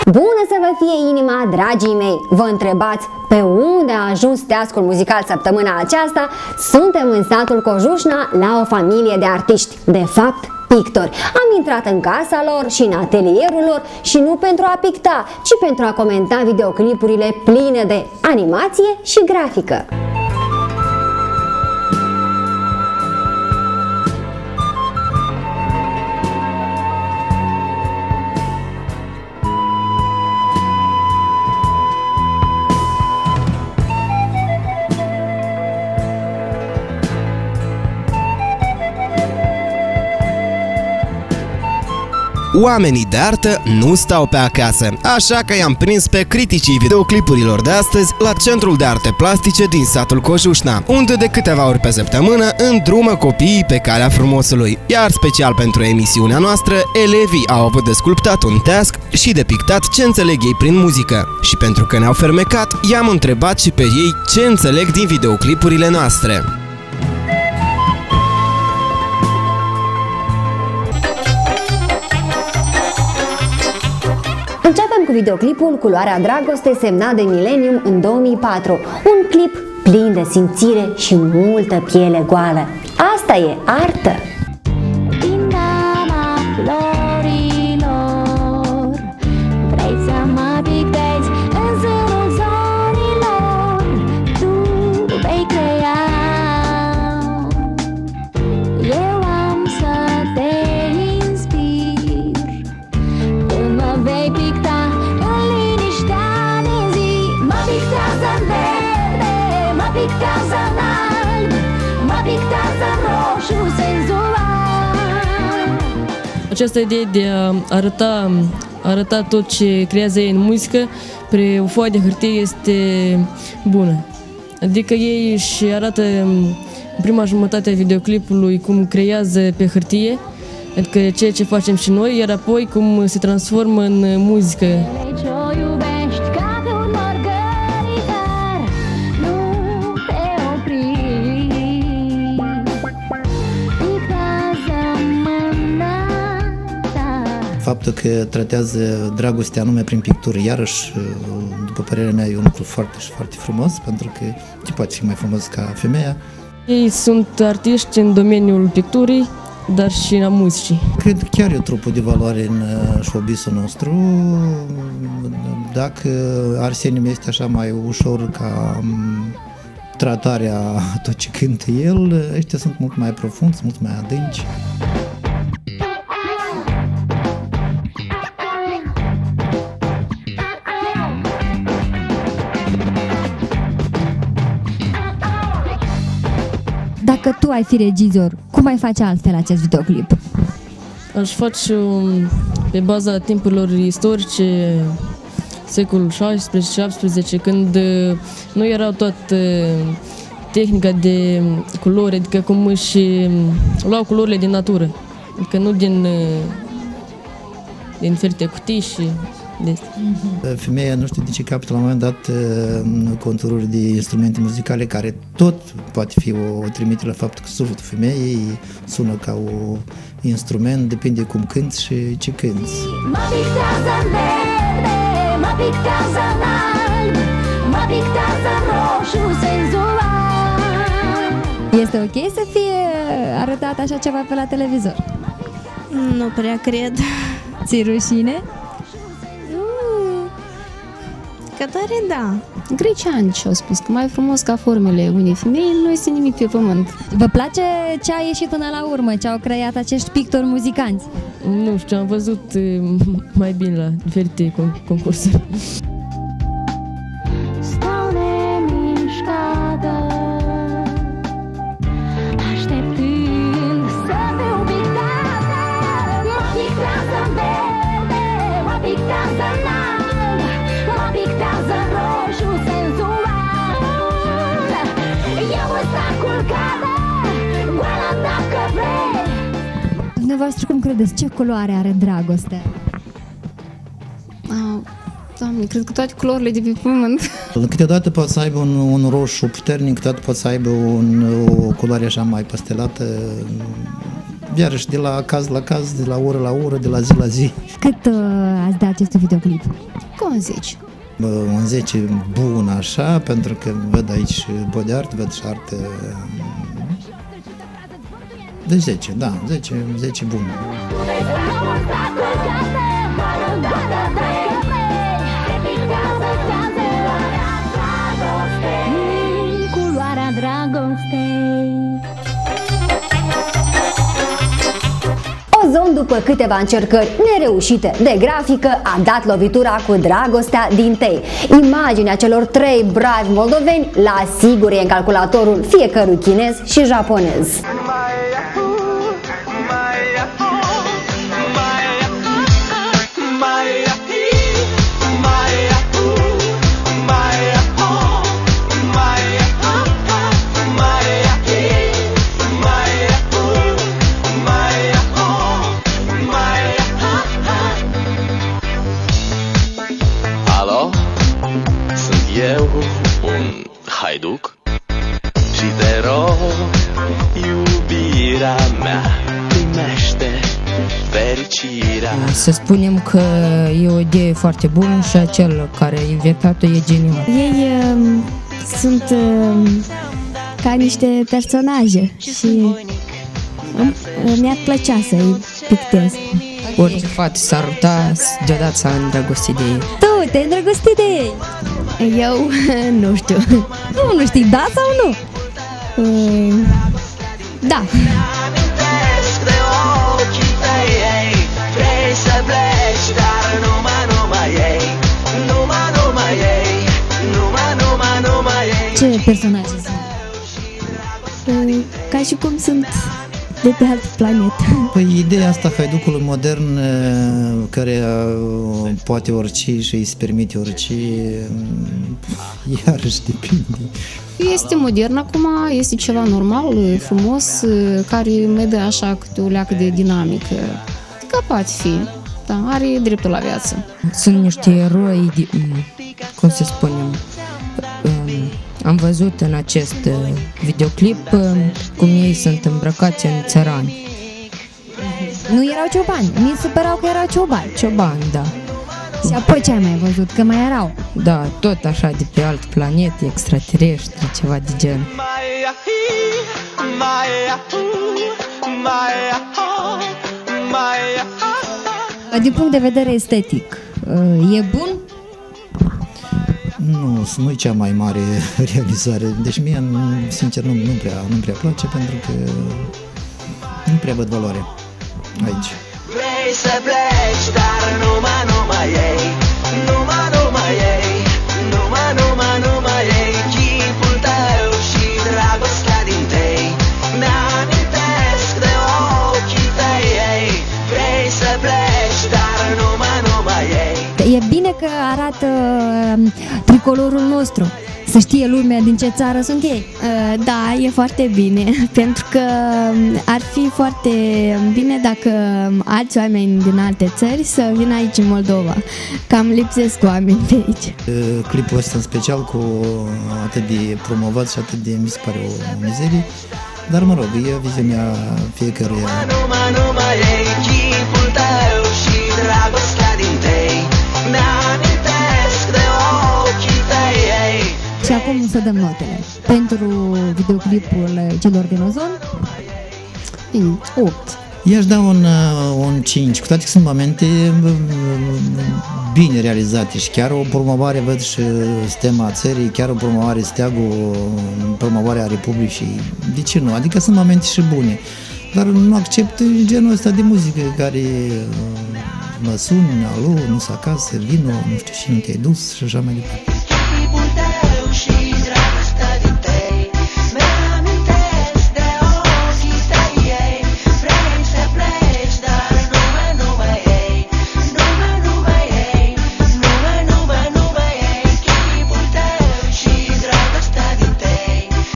Bună să vă fie inima, dragii mei! Vă întrebați pe unde a ajuns teascul muzical săptămâna aceasta? Suntem în satul Cojușna la o familie de artiști, de fapt pictori. Am intrat în casa lor și în atelierul lor și nu pentru a picta, ci pentru a comenta videoclipurile pline de animație și grafică. Oamenii de artă nu stau pe acasă, așa că i-am prins pe criticii videoclipurilor de astăzi la Centrul de Arte Plastice din satul Cojușna, unde de câteva ori pe săptămână îndrumă copiii pe calea frumosului. Iar special pentru emisiunea noastră, elevii au avut de sculptat un teasc și de pictat ce înțeleg ei prin muzică. Și pentru că ne-au fermecat, i-am întrebat și pe ei ce înțeleg din videoclipurile noastre. Începem cu videoclipul Culoarea Dragoste, semnat de Millennium în 2004. Un clip plin de simțire și multă piele goală. Asta e artă! Această idee de a arăta tot ce creează ei în muzică pe o foaie de hârtie este bună. Adică ei își arată în prima jumătate a videoclipului cum creează pe hârtie, adică ceea ce facem și noi, iar apoi cum se transformă în muzică. Faptul că tratează dragostea anume prin pictură, iarăși, după părerea mea, e un lucru foarte frumos, pentru că ce poate fi mai frumos ca femeia. Ei sunt artiști în domeniul picturii, dar și în muzicii. Cred că chiar e o trupă de valoare în showbiz-ul nostru. Dacă Arsenium este așa mai ușor ca tratarea tot ce cântă el, ăștia sunt mult mai profunzi, mult mai adânci. Dacă tu ai fi regizor, cum ai face altfel acest videoclip? Aș face pe baza timpurilor istorice, secolul 16-17, când nu erau toată tehnica de culori, adică cum își luau culorile din natură, adică nu din diferite cutii și de asta. Femeia nu știu de ce capătă la un moment dat contururi de instrumente muzicale care tot poate fi o trimitere la faptul că sufletul femeii sună ca un instrument, depinde cum cânți și ce cânți. Mă pictează în verde, mă pictează în alb, mă pictează în roșu senzual. Este ok să fie arătat așa ceva pe la televizor? Nu prea cred. Ți-i rușine? Că tare da. Greceani și-au spus că mai frumos ca formele unei femei nu este nimic pe pământ. Vă place ce a ieșit până la urmă, ce au creat acești pictori muzicanți? Nu știu, am văzut mai bine la diferite concursuri. Stau nemișcată, așteptând să fiu pictată. Mă pictează în verde, mă pictează în alb, mă pictează în roșu senzual. Eu ăsta culcată, goală dacă vrei. Dumneavoastră cum credeți? Ce culoare are dragostea? Doamne, cred că toate culorile de pe pământ. Câteodată poate să aibă un roșu puternic, câteodată poate să aibă o culoare așa mai pastelată. iarăși de la caz la caz, de la oră la oră, de la zi la zi. Cât ați dat acestui videoclip? Cu un 10. Un 10 bun așa, pentru că văd aici body art, văd și artă. Deci 10, da, 10 bun. Culoarea dragostei. Ozon, după câteva încercări nereușite de grafică, a dat lovitura cu Dragostea din Tei. Imaginea celor 3 bravi moldoveni la sigur e în calculatorul fiecărui chinez și japonez. Eu un haiduc și te rog, iubirea mea, primește fericirea. Să spunem că e o idee foarte bună și acel care a inventat-o e genial. Ei sunt ca niște personaje și mi-ar plăcea să-i pictez. Orice fată s-ar ruta, deodată s-a îndrăgostit de ei. Tu te-ai îndrăgostit de ei? Eu nu știu. Nu știi, da sau nu? Da. Ce personaje sunt? Ca și cum sunt de pe altă planetă. Păi ideea asta haiducului modern care poate orice și îi se permite orice, iarăși depinde. Este modern acum, este ceva normal, frumos, care mai dă așa câte o leacă de dinamică. Că poate fi, da, are dreptul la viață. Sunt niște eroi, cum să spunem, am văzut în acest videoclip cum ei sunt îmbrăcați în țărani. Nu erau ciobani, mi se păreau că erau ciobani. Ciobani, da. Și apoi ce ai mai văzut? Că mai erau? Da, tot așa de pe alt planet, extraterestri, ceva de gen. Din punct de vedere estetic, e bun? Nu e cea mai mare realizare. Deci mie, sincer, nu prea place, pentru că nu prea văd valoare aici. Vrei să pleci, dar numai ei, numai ei, numai ei, chipul tău și dragostea din tei, mi-amintesc de ochii tăi, ei. Vrei să pleci, dar numai ei. E bine că arată tricolorul nostru. Să știe lumea din ce țară sunt ei. Da, e foarte bine, pentru că ar fi foarte bine dacă alți oameni din alte țări să vină aici în Moldova. Cam lipsesc oameni de aici. Clipul ăsta în special cu atât de promovat și atât de, mi se pare o mizerie, dar mă rog, e viziunea fiecăruia. Numai ei, chipul tău și dragostea din tei, mi-amintesc de ochii tăi, ei. Și acum să dăm notele. Pentru videoclipul celor din Ozon? 8. I-aș da un 5, cu toate că sunt momente bine realizate și chiar o promovare, văd și stema țării, chiar o promovare, steagul, promovarea Republicii, de ce nu? Adică sunt momente și bune, dar nu accept genul ăsta de muzică care mă suni, alo, nu-s acasă, vino, nu știu, și nu te-ai dus și așa mai departe.